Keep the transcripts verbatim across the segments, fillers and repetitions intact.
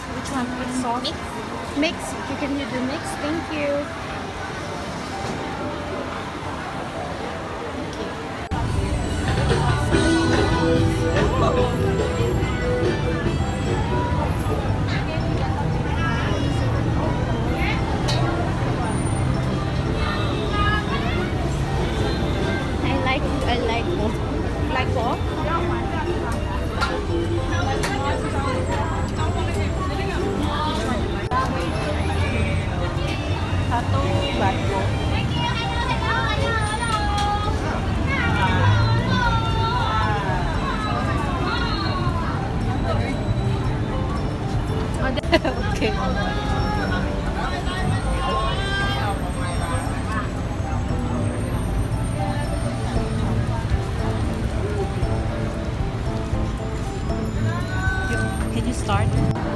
Which one? Which sauce? Mix. Mix. You can do the mix. Thank you. I like. I like both. Like what? Satu batu. Okay. Can you start?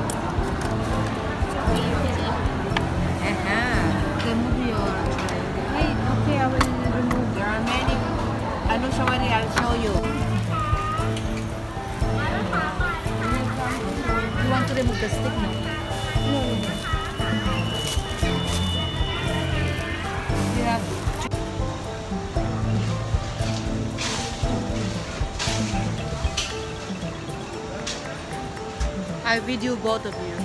Remove your tray. Hey, okay, I will remove. There are many. I know somebody. I'll show you. You want to remove the stick now? No. You have. I video both of you.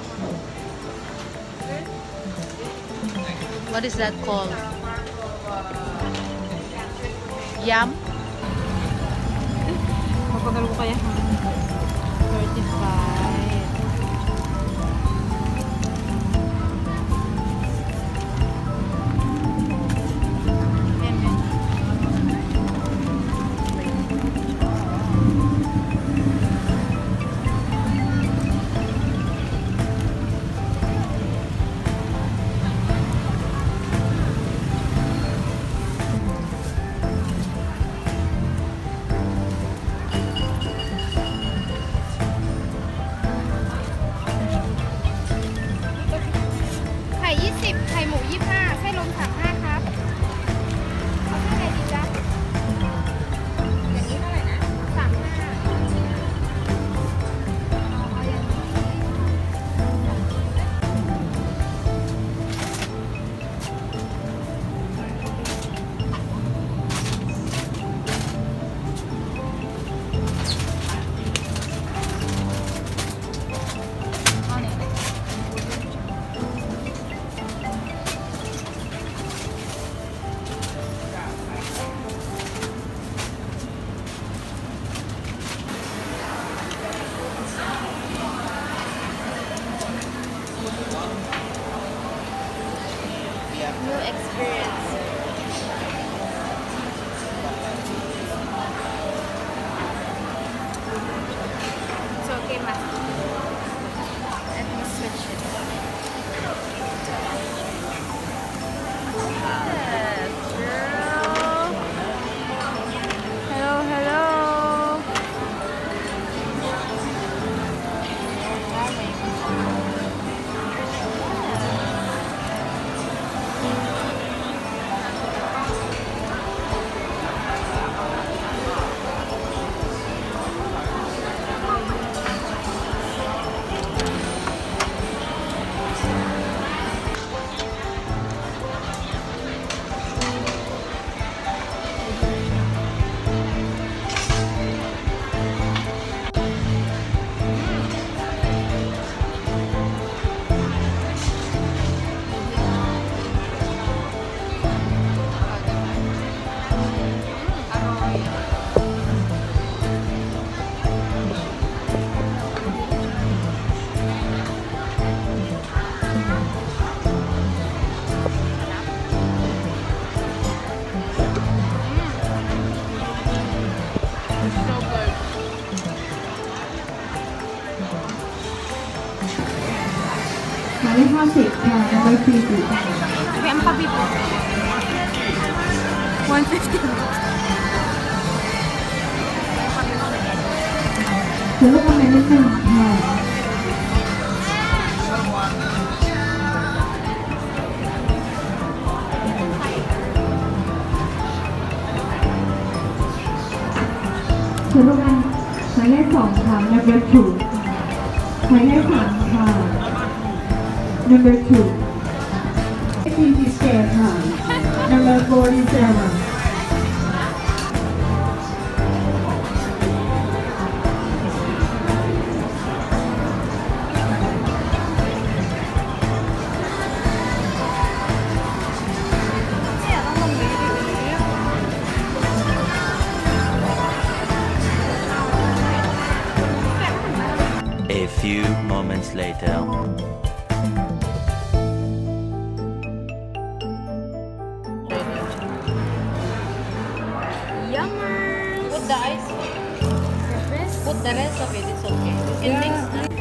What is that called? Yam? Magpagalo ko kaya? thirty-five. Yan, yan. New experience. It's okay, ma. Let me switch it. Yes, girl. Hello, hello. Hãy subscribe cho kênh Ghiền Mì Gõ để không bỏ lỡ Okay, I'm happy. one fifty. Chứa con này lên trên hàng. Chứa con này. Hãy lấy sòng hàng nhập về chủ. หมายเลขสามค่ะ number two ทีมพิเศษค่ะ number forty-seven เนี่ยต้องลงนี้ดิ A few moments later. Yummers! Put the ice. The best. Put the rest of it. It's okay. You can mix.